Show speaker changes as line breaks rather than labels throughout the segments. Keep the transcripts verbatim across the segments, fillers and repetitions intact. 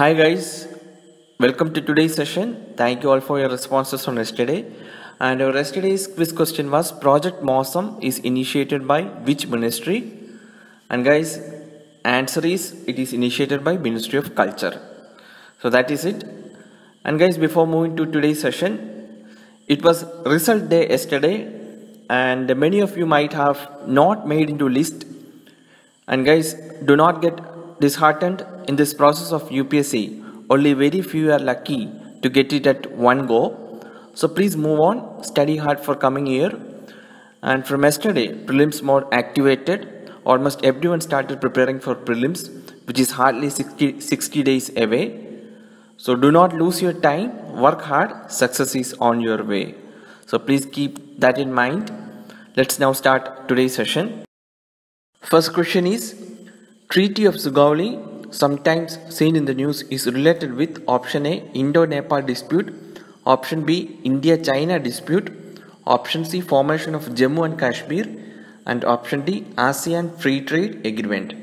Hi guys, welcome to today's session. Thank you all for your responses on yesterday. And our yesterday's quiz question was Project Mosam is initiated by which ministry? And guys, answer is it is initiated by Ministry of Culture. So that is it. And guys, before moving to today's session, it was result day yesterday and many of you might have not made into list. And guys, do not get disheartened in this process of U P S C. Only very few are lucky to get it at one go. So please move on, study hard for coming year. And from yesterday, prelims mode activated. Almost everyone started preparing for prelims, which is hardly sixty, sixty days away. So do not lose your time, work hard, success is on your way. So please keep that in mind. Let's now start today's session. First question is, Treaty of Sugauli, sometimes seen in the news, is related with option A, Indo Nepal dispute, option B, India China dispute, option C, formation of Jammu and Kashmir, and option D, ASEAN free trade agreement.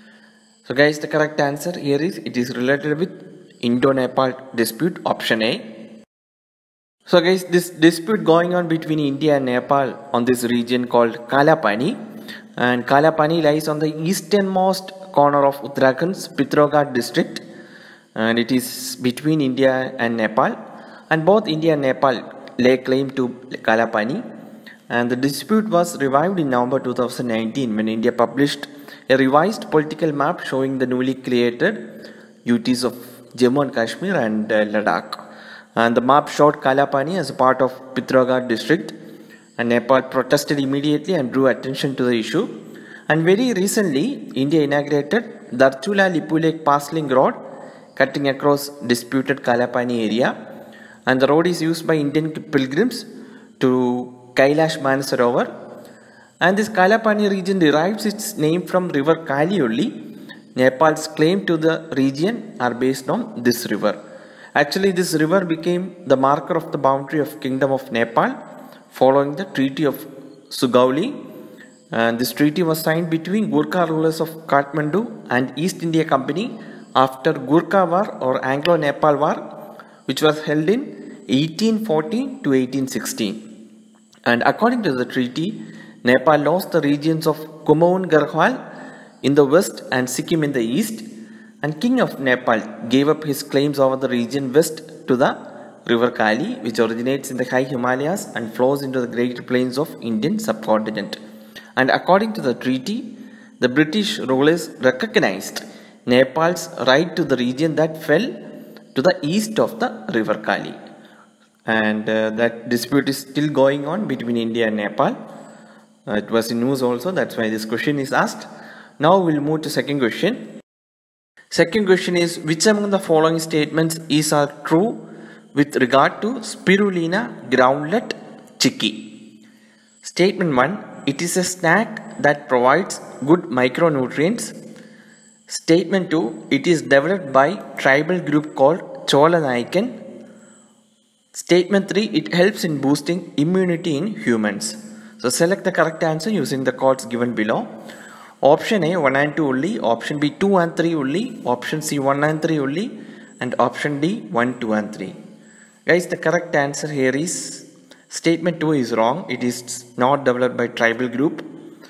So guys, the correct answer here is it is related with Indo Nepal dispute, option A. So guys, this dispute going on between India and Nepal on this region called Kalapani, and Kalapani lies on the easternmost corner of Uttarakhand's Pithogarh district, and it is between India and Nepal, and both India and Nepal lay claim to Kalapani. And the dispute was revived in November two thousand nineteen when India published a revised political map showing the newly created U Ts of Jammu and Kashmir and uh, Ladakh. And the map showed Kalapani as a part of Pithogarh district, and Nepal protested immediately and drew attention to the issue. And very recently, India inaugurated Darchula-Lipulekh Pasling Road, cutting across disputed Kalapani area. And the road is used by Indian pilgrims to Kailash Mansarovar. And this Kalapani region derives its name from river Kali only. Nepal's claim to the region are based on this river. Actually, this river became the marker of the boundary of Kingdom of Nepal following the Treaty of Sugauli. And this treaty was signed between Gurkha rulers of Kathmandu and East India Company after Gurkha War or Anglo-Nepal War, which was held in eighteen fourteen to eighteen sixteen. And according to the treaty, Nepal lost the regions of Kumaon Garhwal in the west and Sikkim in the east, and King of Nepal gave up his claims over the region west to the river Kali, which originates in the high Himalayas and flows into the great plains of Indian subcontinent. And according to the treaty, the British rulers recognized Nepal's right to the region that fell to the east of the river Kali. And uh, that dispute is still going on between India and Nepal. Uh, it was in news also, that's why this question is asked. Now we'll move to second question. Second question is, which among the following statements is are true with regard to spirulina groundlet chicky? Statement one, it is a snack that provides good micronutrients. Statement two, it is developed by tribal group called Chola Naikan. Statement three, it helps in boosting immunity in humans. So select the correct answer using the codes given below. Option A, one and two only. Option B, two and three only. Option C, one and three only. And option D, one, two and three. Guys, the correct answer here is statement two is wrong. It is not developed by tribal group.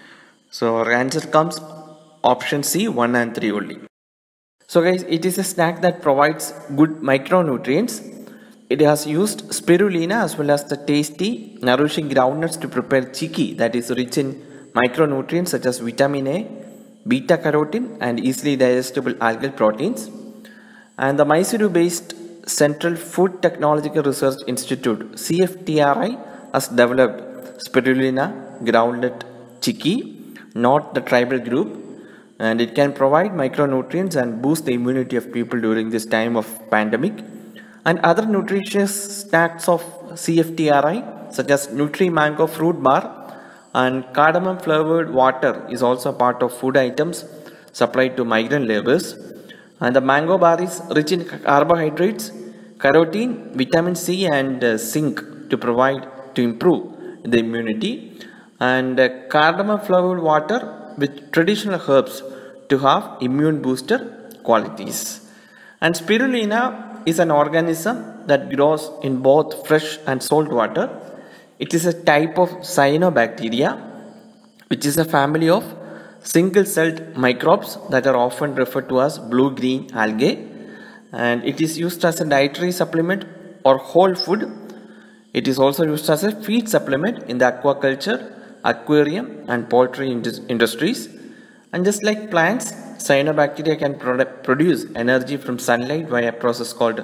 So our answer comes option C, one and three only. So guys, it is a snack that provides good micronutrients. It has used spirulina as well as the tasty, nourishing groundnuts to prepare chicky that is rich in micronutrients such as vitamin A, beta carotene and easily digestible algal proteins. And the Mysuru-based Central Food Technological Research Institute C F T R I has developed spirulina groundlet chicky, not the tribal group, and it can provide micronutrients and boost the immunity of people during this time of pandemic. And other nutritious snacks of C F T R I such as Nutri Mango fruit bar and cardamom flavored water is also part of food items supplied to migrant laborers. And the mango bar is rich in carbohydrates, carotene, vitamin C and uh, zinc to provide to improve the immunity, and uh, cardamom flavored water with traditional herbs to have immune booster qualities. And spirulina is an organism that grows in both fresh and salt water. It is a type of cyanobacteria, which is a family of single-celled microbes that are often referred to as blue-green algae, and it is used as a dietary supplement or whole food. It is also used as a feed supplement in the aquaculture, aquarium and poultry industries. And just like plants, cyanobacteria can produ produce energy from sunlight via a process called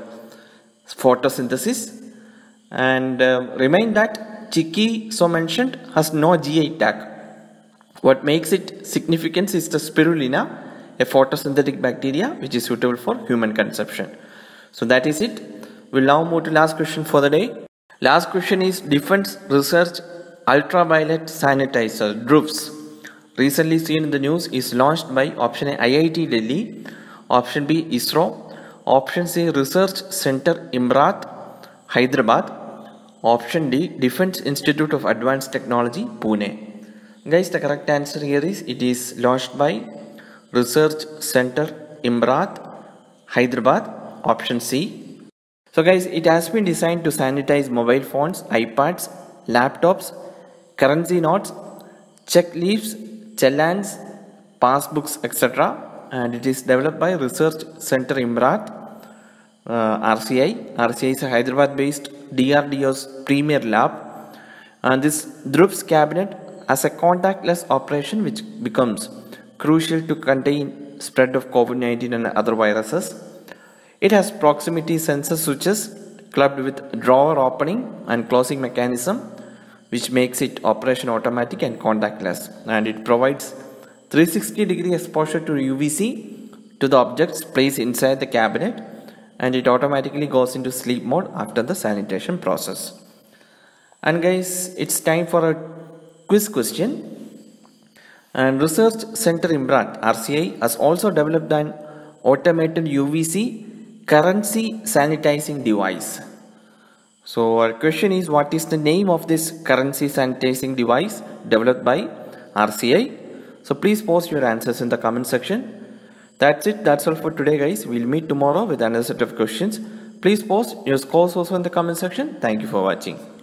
photosynthesis. And uh, remind that chickpea, so mentioned, has no G I tag. What makes it significant is the spirulina, a photosynthetic bacteria which is suitable for human consumption. So that is it. We'll now move to last question for the day. Last question is Defense Research Ultraviolet Sanitizer, D R U Fs. Recently seen in the news is launched by option A, I I T Delhi, option B, ISRO, option C, Research Center Imrat, Hyderabad, option D, Defense Institute of Advanced Technology, Pune. Guys, the correct answer here is it is launched by Research Center Imrat, Hyderabad, option C. So guys, it has been designed to sanitize mobile phones, iPads, laptops, currency notes, check leaves, challans, passbooks, et cetera. And it is developed by Research Center Imrat, uh, R C I. R C I is a Hyderabad-based D R D O's premier lab. And this D R U Fs cabinet as a contactless operation which becomes crucial to contain spread of COVID nineteen and other viruses. It has proximity sensor switches clubbed with drawer opening and closing mechanism which makes it operation automatic and contactless, and it provides three hundred sixty degree exposure to U V C to the objects placed inside the cabinet, and it automatically goes into sleep mode after the sanitation process. And guys, it's time for a quiz question. And Research Center Imrat, R C I, has also developed an automated U V C currency sanitizing device. So our question is, what is the name of this currency sanitizing device developed by R C I? So please post your answers in the comment section. That's it. That's all for today, guys. We'll meet tomorrow with another set of questions. Please post your scores also in the comment section. Thank you for watching.